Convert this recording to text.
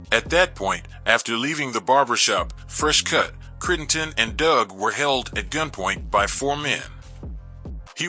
At that point, after leaving the barbershop, Fresh Cut, Crittenton, and Doug were held at gunpoint by 4 men.